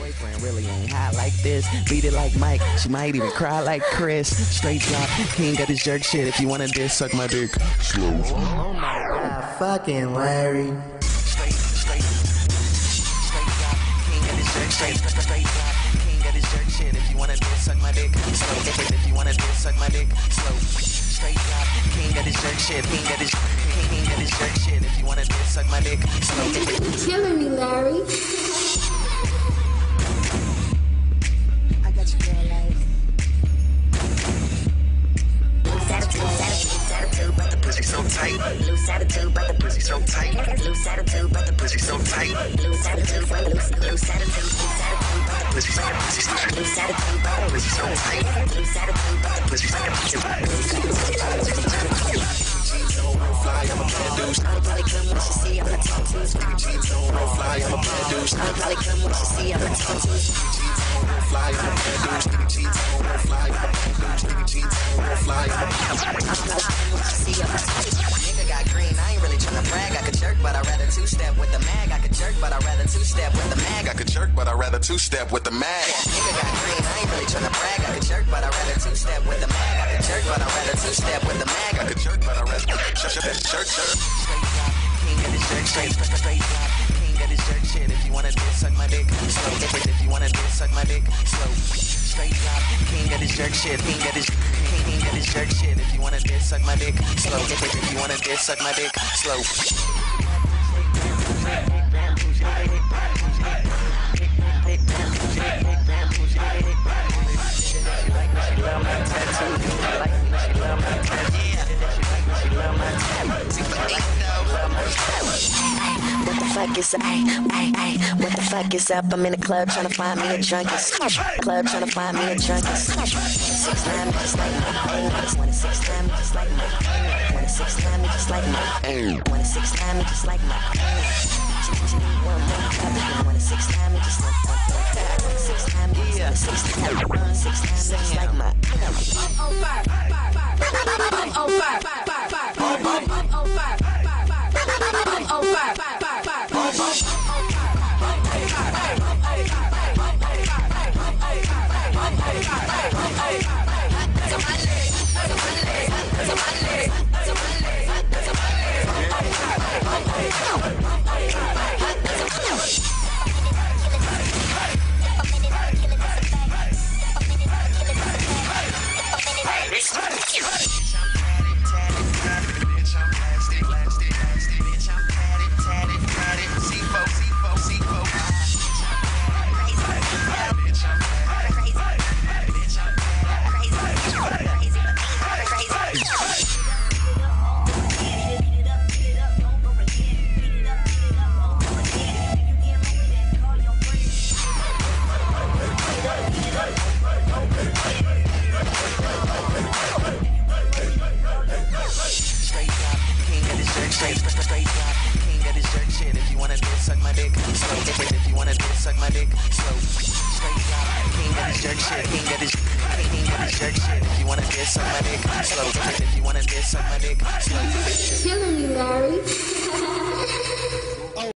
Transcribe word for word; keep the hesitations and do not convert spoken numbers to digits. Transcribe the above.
boyfriend really ain't hot like this. Beat it like Mike, she might even cry like Chris. Straight drop, king got his jerk shit. If you wanna diss, suck my dick. Slow. Oh my god, fucking Larry. Straight, straight, straight drop, king got his jerk shit. Straight drop, king got his jerk shit. If you wanna diss, suck my dick. Slow. If you wanna diss, suck my dick. Slow. Straight drop, king got his jerk shit. King got his, king got his jerk shit. If you wanna diss, suck my dick. Slow. You're killing me, Larry. So tight, loose attitude, but the pussy so tight. Loose attitude, but the pussy so tight. Loose attitude, but loose, loose attitude, loose attitude, but the pussy so tight. Loose attitude, but the pussy so tight. Loose attitude, but the pussy so fly, I'm a bad dude. I'm probably come when she see I'm a tattoos. Jeans on real fly, I'm a bad dude. I'm probably come when she see I'm a tattoos. Fly, I'm a bad dude. Jeans on real fly, I'm a bad dude. Jeans on real fly, I'm a bad dude. I'm probably come when she see I'm a tattoos. Nigga got green, I ain't really tryna brag. I could jerk, but I'd rather two-step with the mag. I could jerk, but I'd rather two-step with the mag. I could jerk, but I'd rather two-step with the mag. Nigga got green, I ain't really tryna brag. I could jerk, but I'd rather two-step with the mag. I could jerk, but I'd rather two-step with the mag. I could jerk, but I'd rather jerk, jerk, jerk. Straight drop, king got his jerk, straight, straight drop, king got his jerk shit. If you wanna diss, suck my dick. Slow. If you wanna diss, suck my dick. Slow. Straight drop, king got his jerk shit. King got his, king got his jerk shit. If you wanna diss, suck my dick. Slow. If you wanna diss, suck my dick. Slow. What the fuck is up? Ay, ay, ay. What the fuck is up? I'm in the club trying to find me a drunkest. Club trying to find me a drunkest. Six time, just like my. Just wanna six time, just like my. Wanna six time, just like my. Wanna six time, just like my. One more cup. Wanna six time, just like my. Wanna six time, yeah. Six time, six time, just like my. On fire, fire, fire. On fire, fire, fire, fire. On fire, on fire, fire, fire. On fire, fire, fire, fire. Straight, straight drop, king got his jerk shit. If you wanna diss, suck my dick. Slow. If you wanna diss, suck my dick. Slow. Straight drop, king got his jerk shit. King got his, king got his jerk shit. If you wanna diss, suck my dick. Slow. If you wanna diss, suck my dick. Slow. Killing me, Larry.